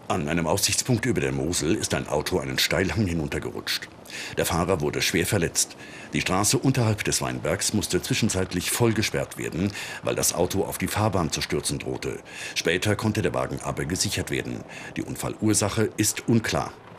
An einem Aussichtspunkt über der Mosel ist ein Auto einen Steilhang hinuntergerutscht. Der Fahrer wurde schwer verletzt. Die Straße unterhalb des Weinbergs musste zwischenzeitlich voll gesperrt werden, weil das Auto auf die Fahrbahn zu stürzen drohte. Später konnte der Wagen aber gesichert werden. Die Unfallursache ist unklar.